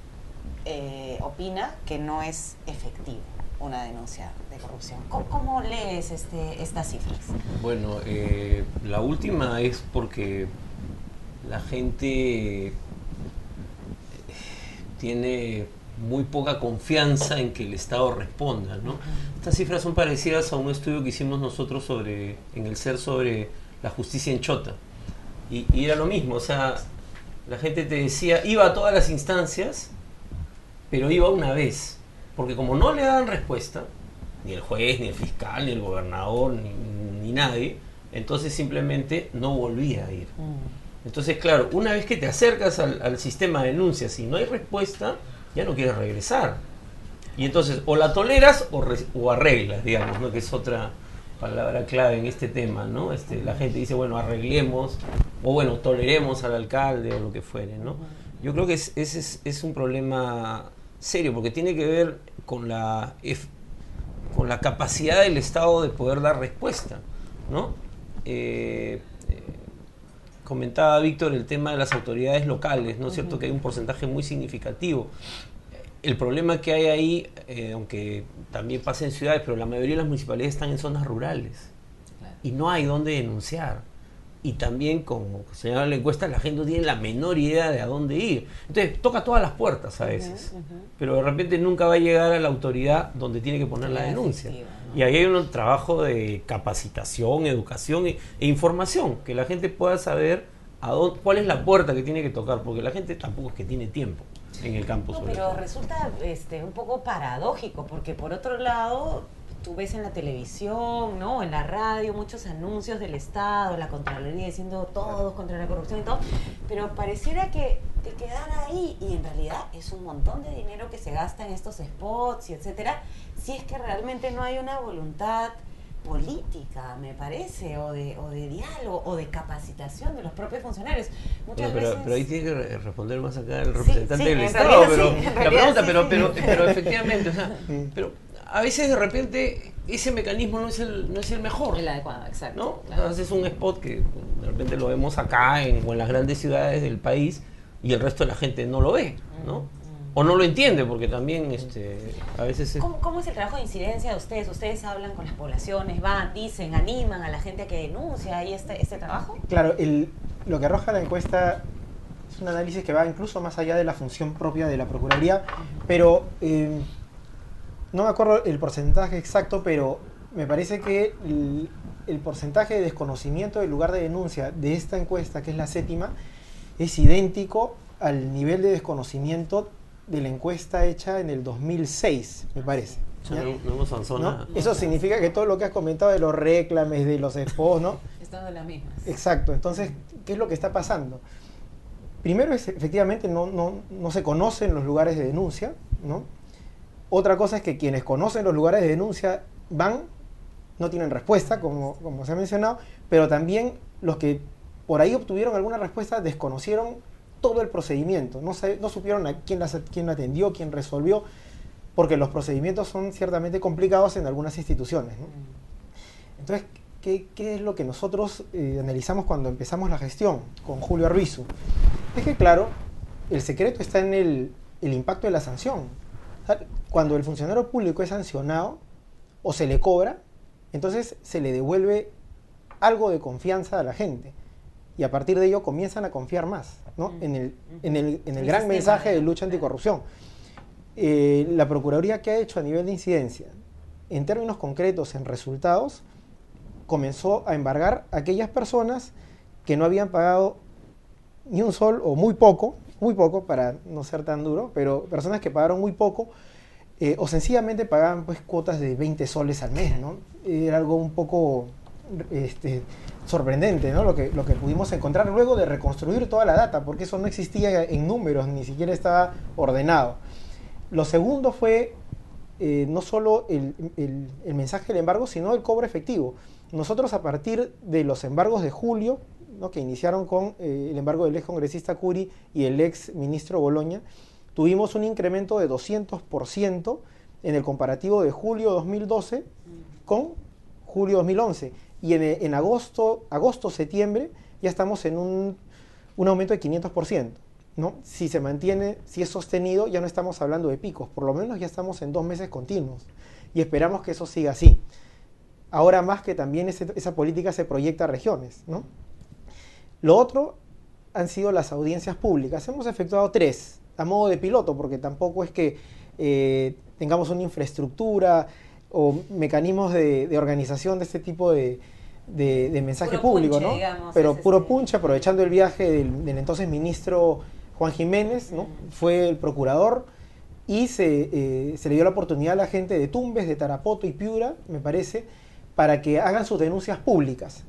opina que no es efectivo una denuncia de corrupción. ¿Cómo lees estas cifras? Bueno, la última es porque la gente tiene muy poca confianza en que el Estado responda, ¿no? Estas cifras son parecidas a un estudio que hicimos nosotros en el CER sobre la justicia en Chota. Y era lo mismo, o sea, la gente te decía, iba a todas las instancias, pero iba una vez. Porque como no le daban respuesta, ni el juez, ni el fiscal, ni el gobernador, ni nadie, entonces simplemente no volvía a ir. Entonces, claro, una vez que te acercas al sistema de denuncias y no hay respuesta, ya no quieres regresar. Y entonces, o la toleras o arreglas, digamos, ¿no? Que es otra palabra clave en este tema, ¿no? La gente dice, bueno, arreglemos, o bueno, toleremos al alcalde o lo que fuere, ¿no? Yo creo que ese es un problema serio, porque tiene que ver con la capacidad del Estado de poder dar respuesta, ¿no? Comentaba Víctor el tema de las autoridades locales, ¿no es cierto? Que hay un porcentaje muy significativo. El problema que hay ahí, aunque también pasa en ciudades, pero la mayoría de las municipalidades están en zonas rurales y no hay dónde denunciar. Y también, como señala la encuesta, la gente no tiene la menor idea de a dónde ir. Entonces, toca todas las puertas a veces, pero de repente nunca va a llegar a la autoridad donde tiene que poner la denuncia. Y ahí hay un trabajo de capacitación, educación e información, que la gente pueda saber cuál es la puerta que tiene que tocar, porque la gente tampoco es que tiene tiempo en el campo. No, pero resulta un poco paradójico, porque por otro lado, tú ves en la televisión, ¿no? En la radio, muchos anuncios del Estado, la Contraloría diciendo todos contra la corrupción y todo, pero pareciera que te quedara ahí y en realidad es un montón de dinero que se gasta en estos spots y etcétera, si es que realmente no hay una voluntad política, me parece, o de diálogo o de capacitación de los propios funcionarios. Muchas veces... pero ahí tiene que responder más acá el representante del Estado, pero efectivamente, o sea, pero a veces de repente ese mecanismo no es el mejor. El adecuado, exacto. ¿No? Claro. Haces un spot que de repente lo vemos acá o en las grandes ciudades del país y el resto de la gente no lo ve, ¿no? O no lo entiende, porque también a veces... ¿Cómo es el trabajo de incidencia de ustedes? ¿Ustedes hablan con las poblaciones, van, dicen, animan a la gente a que denuncia ahí este trabajo? Claro, lo que arroja la encuesta es un análisis que va incluso más allá de la función propia de la Procuraduría, pero no me acuerdo el porcentaje exacto, pero me parece que el porcentaje de desconocimiento del lugar de denuncia de esta encuesta, que es la 7ª, es idéntico al nivel de desconocimiento de la encuesta hecha en el 2006, me parece. ¿No? Eso significa que todo lo que has comentado de los reclames, de los spots, ¿no? Están de las mismas. Exacto. Entonces, ¿qué es lo que está pasando? Primero, efectivamente no se conocen los lugares de denuncia, ¿no? Otra cosa es que quienes conocen los lugares de denuncia van no tienen respuesta, como se ha mencionado, pero también los que por ahí obtuvieron alguna respuesta desconocieron todo el procedimiento, no supieron a quién la atendió, quién resolvió, porque los procedimientos son ciertamente complicados en algunas instituciones, ¿no? Entonces, ¿qué es lo que nosotros analizamos cuando empezamos la gestión con Julio Arbizu? Es que, claro, el secreto está en el impacto de la sanción. Cuando el funcionario público es sancionado o se le cobra, entonces se le devuelve algo de confianza a la gente. Y a partir de ello comienzan a confiar más, ¿no? en el gran mensaje de lucha anticorrupción. La Procuraduría, ¿qué ha hecho a nivel de incidencia? En términos concretos, en resultados, comenzó a embargar a aquellas personas que no habían pagado ni un sol o muy poco para no ser tan duro, pero personas que pagaron muy poco o sencillamente pagaban pues cuotas de 20 soles al mes, ¿no? Era algo un poco sorprendente, ¿no? Lo que pudimos encontrar luego de reconstruir toda la data, porque eso no existía en números, ni siquiera estaba ordenado. Lo segundo fue no solo el mensaje del embargo, sino el cobro efectivo. Nosotros, a partir de los embargos de julio, ¿no?, que iniciaron con el embargo del ex congresista Curi y el ex ministro Boloña, tuvimos un incremento de 200% en el comparativo de julio 2012 con julio 2011. Y en agosto-septiembre ya estamos en un aumento de 500%. ¿No? Si se mantiene, si es sostenido, ya no estamos hablando de picos, por lo menos ya estamos en 2 meses continuos y esperamos que eso siga así. Ahora más que también esa política se proyecta a regiones, ¿no? Lo otro han sido las audiencias públicas. Hemos efectuado 3 a modo de piloto, porque tampoco es que tengamos una infraestructura o mecanismos de organización de este tipo de mensaje puro público, punche, ¿no? Digamos, pero puro punche, aprovechando el viaje del entonces ministro Juan Jiménez, ¿no? Fue el procurador y se le dio la oportunidad a la gente de Tumbes, de Tarapoto y Piura, me parece, para que hagan sus denuncias públicas.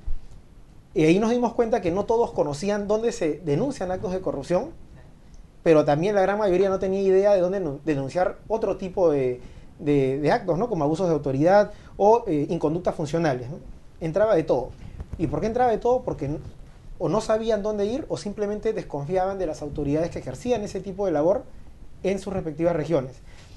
Y ahí nos dimos cuenta que no todos conocían dónde se denuncian actos de corrupción, pero también la gran mayoría no tenía idea de dónde denunciar otro tipo de actos, ¿no? Como abusos de autoridad o inconductas funcionales, ¿no? Entraba de todo. ¿Y por qué entraba de todo? Porque o no sabían dónde ir o simplemente desconfiaban de las autoridades que ejercían ese tipo de labor en sus respectivas regiones.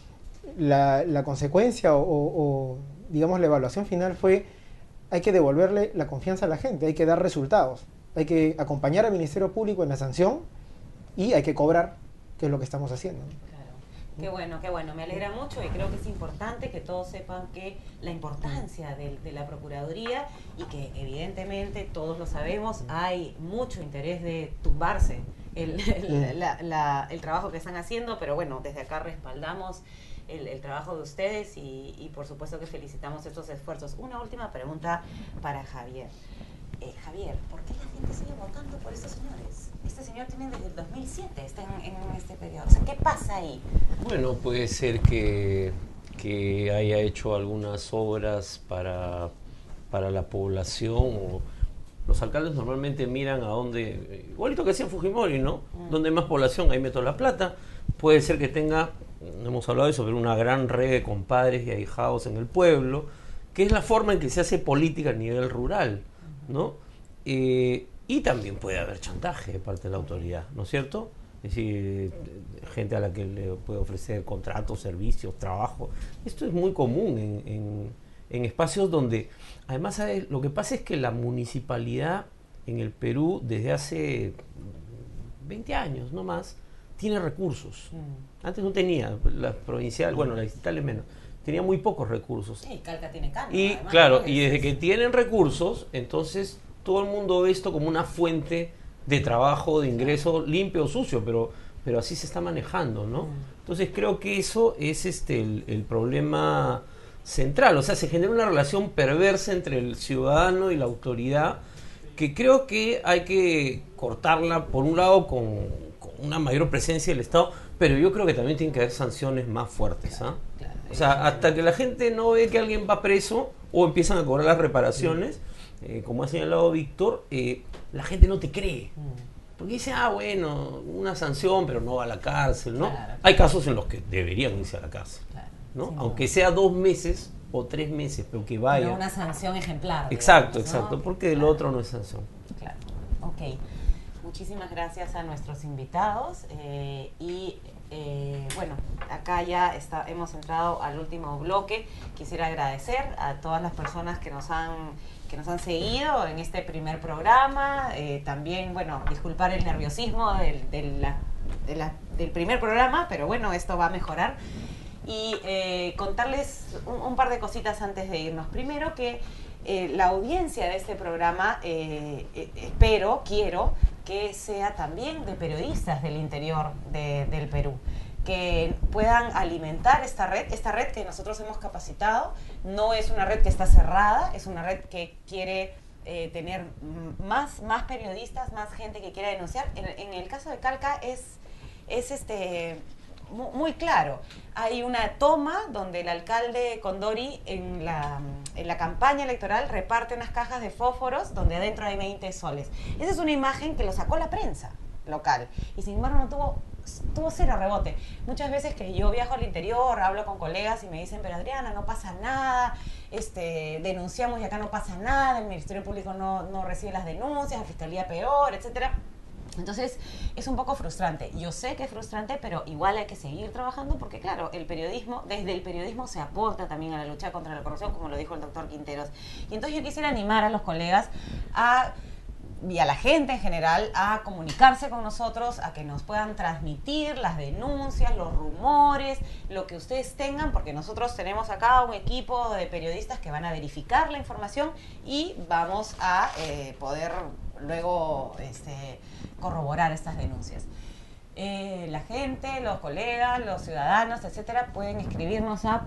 La consecuencia o digamos la evaluación final fue: hay que devolverle la confianza a la gente, hay que dar resultados, hay que acompañar al Ministerio Público en la sanción y hay que cobrar, que es lo que estamos haciendo. Qué bueno, me alegra mucho y creo que es importante que todos sepan que la importancia de la Procuraduría y que evidentemente todos lo sabemos, hay mucho interés de tumbarse el trabajo que están haciendo, pero bueno, desde acá respaldamos el trabajo de ustedes y por supuesto que felicitamos estos esfuerzos. Una última pregunta para Javier. Javier, ¿por qué la gente sigue votando por estos señores? Este señor tiene desde el 2007, está en este periodo. O sea, ¿qué pasa ahí? Bueno, puede ser que haya hecho algunas obras para la población. O los alcaldes normalmente miran a dónde, igualito que hacía Fujimori, ¿no? Donde hay más población, ahí meto la plata. Puede ser que tenga, no hemos hablado de eso, pero una gran red de compadres y ahijados en el pueblo, que es la forma en que se hace política a nivel rural, ¿no? Y también puede haber chantaje de parte de la autoridad, ¿no es cierto? Es decir, gente a la que le puede ofrecer contratos, servicios, trabajo. Esto es muy común en espacios donde, además, ¿sabes? Lo que pasa es que la municipalidad en el Perú, desde hace 20 años, no más, tiene recursos. Antes no tenía, la provincial, bueno, la distrital es menos, tenía muy pocos recursos. Sí, Calca tiene cambio. Y además, claro, ¿no? Y desde que tienen recursos, entonces todo el mundo ve esto como una fuente de trabajo, de ingreso, limpio o sucio, pero así se está manejando, ¿no? Entonces creo que eso es el problema central. O sea, se genera una relación perversa entre el ciudadano y la autoridad, que creo que hay que cortarla, por un lado, con una mayor presencia del Estado, pero yo creo que también tienen que haber sanciones más fuertes, ¿ah? O sea, hasta que la gente no ve que alguien va preso o empiezan a cobrar las reparaciones, como ha señalado Víctor, la gente no te cree. Porque dice, bueno, una sanción, pero no va a la cárcel, ¿no? Claro. Hay casos en los que deberían irse a la cárcel, ¿no? Sí, aunque sea 2 meses o 3 meses, pero que vaya. Pero una sanción ejemplar. Exacto, digamos, ¿no? exacto, porque el otro no es sanción. Claro, ok. Muchísimas gracias a nuestros invitados bueno, acá ya hemos entrado al último bloque. Quisiera agradecer a todas las personas que nos han seguido en este primer programa. También, bueno, disculpar el nerviosismo del primer programa, pero bueno, esto va a mejorar. Y contarles un par de cositas antes de irnos. Primero que la audiencia de este programa, quiero que sea también de periodistas del interior del Perú, que puedan alimentar esta red que nosotros hemos capacitado. No es una red que está cerrada, es una red que quiere tener más periodistas, más gente que quiera denunciar. En el caso de Calca es muy claro. Hay una toma donde el alcalde Condori en la campaña electoral reparte unas cajas de fósforos donde adentro hay 20 soles. Esa es una imagen que lo sacó la prensa local y sin embargo no tuvo cero rebote. Muchas veces que yo viajo al interior, hablo con colegas y me dicen, pero Adriana, no pasa nada, denunciamos y acá no pasa nada, el Ministerio Público no recibe las denuncias, la Fiscalía peor, etcétera. Entonces es un poco frustrante. Yo sé que es frustrante, pero igual hay que seguir trabajando porque, claro, desde el periodismo se aporta también a la lucha contra la corrupción, como lo dijo el doctor Quinteros. Y entonces yo quisiera animar a los colegas y a la gente en general a comunicarse con nosotros, a que nos puedan transmitir las denuncias, los rumores, lo que ustedes tengan, porque nosotros tenemos acá un equipo de periodistas que van a verificar la información y vamos a poder luego corroborar estas denuncias. La gente, los colegas, los ciudadanos, etcétera, pueden escribirnos a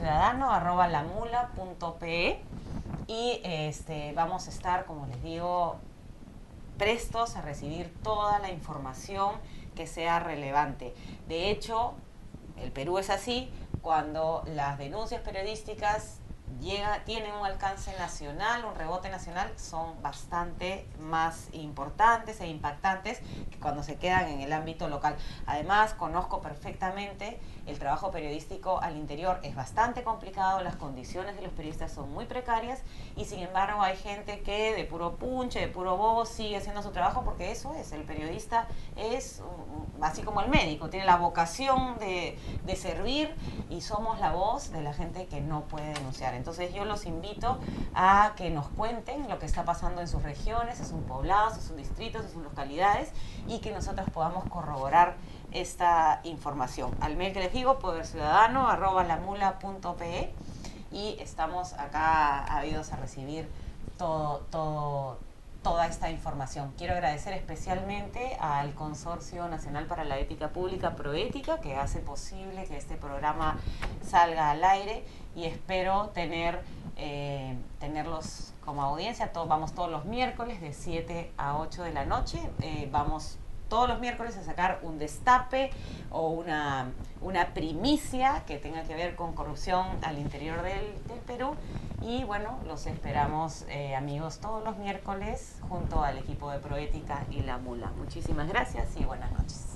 poderciudadano@lamula.pe y vamos a estar, como les digo, prestos a recibir toda la información que sea relevante. De hecho, el Perú es así, cuando las denuncias periodísticas tienen un alcance nacional, un rebote nacional, son bastante más importantes e impactantes que cuando se quedan en el ámbito local. Además, conozco perfectamente el trabajo periodístico al interior. Es bastante complicado, las condiciones de los periodistas son muy precarias y sin embargo hay gente que de puro punche, de puro bobo sigue haciendo su trabajo porque eso es, el periodista es así como el médico, tiene la vocación de servir y somos la voz de la gente que no puede denunciar. Entonces yo los invito a que nos cuenten lo que está pasando en sus regiones, en sus poblados, en sus distritos, en sus localidades y que nosotros podamos corroborar esta información. Al mail que les digo, poderciudadano@lamula.pe y estamos acá habidos a recibir toda esta información. Quiero agradecer especialmente al Consorcio Nacional para la Ética Pública, Proética, que hace posible que este programa salga al aire y espero tenerlos como audiencia. Vamos todos los miércoles de 7 a 8 de la noche. Vamos todos los miércoles a sacar un destape o una primicia que tenga que ver con corrupción al interior del Perú. Y bueno, los esperamos, amigos, todos los miércoles junto al equipo de Proética y La Mula. Muchísimas gracias y buenas noches.